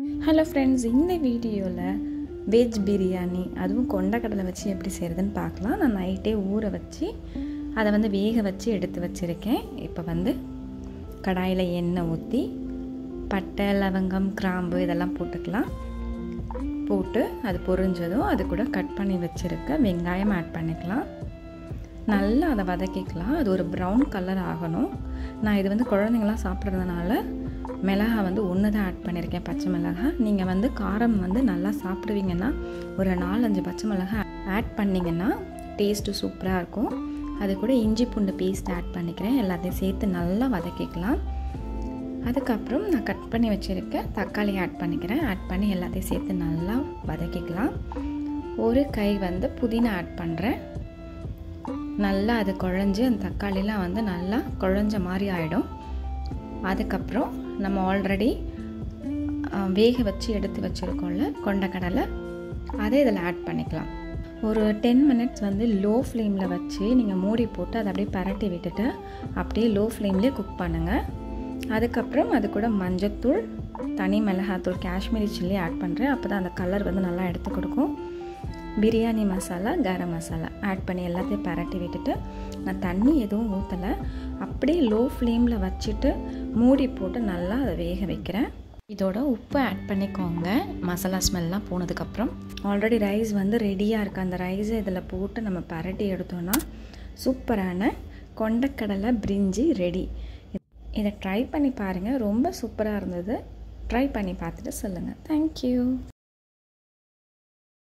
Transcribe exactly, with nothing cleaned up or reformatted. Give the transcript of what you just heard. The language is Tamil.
ஹலோ ஃப்ரெண்ட்ஸ், இந்த வீடியோவில் வெஜ் பிரியாணி அதுவும் கொண்டக்கடலை வச்சு எப்படி செய்கிறதுன்னு பார்க்கலாம். நான் நைட்டே ஊற வச்சு அதை வந்து வேக வச்சு எடுத்து வச்சுருக்கேன். இப்போ வந்து கடாயில் எண்ணெய் ஊற்றி பட்டை, லவங்கம், கிராம்பு இதெல்லாம் போட்டுக்கலாம். போட்டு அது பொரிஞ்சதும் அது கூட கட் பண்ணி வச்சுருக்க வெங்காயம் ஆட் பண்ணிக்கலாம். நல்லா அதை வதக்கிக்கலாம். அது ஒரு ப்ரௌன் கலர் ஆகணும். நான் இது வந்து குழந்தைங்களாம் சாப்பிட்றதுனால மிளகா வந்து ஒன்று தான் ஆட் பண்ணியிருக்கேன், பச்சை மிளகா. நீங்கள் வந்து காரம் வந்து நல்லா சாப்பிடுவீங்கன்னா ஒரு நாலஞ்சு பச்சை மிளகா ஆட் பண்ணிங்கன்னா டேஸ்ட்டு சூப்பராக இருக்கும். அது கூட இஞ்சி பூண்டு பேஸ்ட் ஆட் பண்ணிக்கிறேன். எல்லாத்தையும் சேர்த்து நல்லா வதக்கிக்கலாம். அதுக்கப்புறம் நான் கட் பண்ணி வச்சுருக்க தக்காளி ஆட் பண்ணிக்கிறேன். ஆட் பண்ணி எல்லாத்தையும் சேர்த்து நல்லா வதக்கிக்கலாம். ஒரு கை வந்து புதினா ஆட் பண்ணுறேன். நல்லா அது குழஞ்சி அந்த தக்காளிலாம் வந்து நல்லா குழஞ்ச மாதிரி ஆகிடும். அதுக்கப்புறம் நம்ம ஆல்ரெடி வேக வச்சு எடுத்து வச்சுருக்கோம்ல கொண்டக்கடலை, அதை இதில் ஆட் பண்ணிக்கலாம். ஒரு டென் மினிட்ஸ் வந்து லோ ஃப்ளேமில் வச்சு நீங்கள் மூடி போட்டு அதை அப்படியே பரட்டி விட்டுட்டு அப்படியே லோ ஃப்ளேம்லேயே குக் பண்ணுங்கள். அதுக்கப்புறம் அது கூட மஞ்சத்தூள், தனி மிளகாத்தூள், காஷ்மீரி சில்லி ஆட் பண்ணுறேன். அப்போ தான் அந்த கலர் வந்து நல்லா எடுத்து கொடுக்கும். பிரியாணி மசாலா, கரம் மசாலா ஆட் பண்ணி எல்லாத்தையும் பரட்டி விட்டுட்டு நான் தண்ணி எதுவும் ஊற்றலை, அப்படியே லோ ஃப்ளேமில் வச்சுட்டு மூடி போட்டு நல்லா அதை வேக வைக்கிறேன். இதோட உப்பு ஆட் பண்ணிக்கோங்க மசாலா ஸ்மெல்லாம் போனதுக்கப்புறம். ஆல்ரெடி ரைஸ் வந்து ரெடியாக இருக்குது. அந்த ரைஸை இதில் போட்டு நம்ம பரட்டி எடுத்தோன்னா சூப்பரான கொண்டக்கடலை பிரிஞ்சி ரெடி. இதை ட்ரை பண்ணி பாருங்கள், ரொம்ப சூப்பராக இருந்தது. ட்ரை பண்ணி பார்த்துட்டு சொல்லுங்கள். தேங்க்யூ.